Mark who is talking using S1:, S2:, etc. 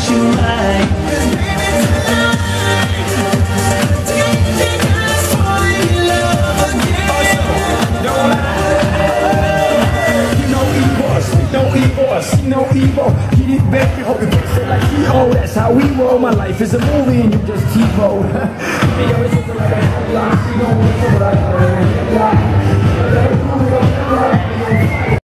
S1: you right. See no evil, get it back, you hope you get it like T.O. That's how we roll, my life is a movie and you just TiVo. Hey, yo, it's just like a headline, you know what's up, right?